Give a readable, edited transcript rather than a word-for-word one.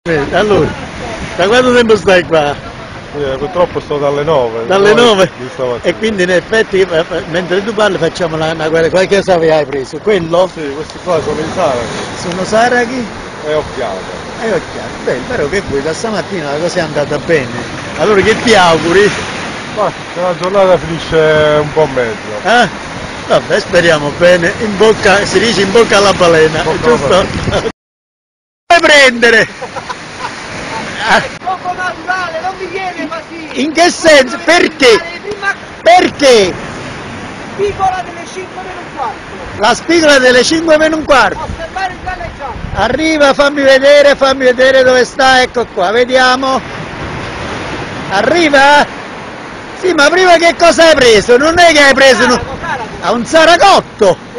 Allora, da quanto tempo stai qua? Purtroppo sto dalle 9. Dalle 9? E quindi in effetti mentre tu parli facciamo qualche save hai preso? Quello? Sì, questi qua sono i saraghi. Sono saraghi? E occhiate. E occhiali. Beh, però che vuoi, da stamattina la cosa è andata bene. Allora che ti auguri? Ma la giornata finisce un po' meglio. Eh? Vabbè, speriamo bene. In bocca, si dice in bocca alla balena, giusto? Puoi prendere! Poco naturale, non mi viene così! In che senso? Perché? Perché? Spigola delle 5 meno un quarto! La spigola delle 5 meno un quarto! Osservare il galleggiante! Arriva, fammi vedere dove sta, ecco qua, vediamo. Arriva? Sì, ma prima che cosa hai preso? Non è che hai preso un saragotto!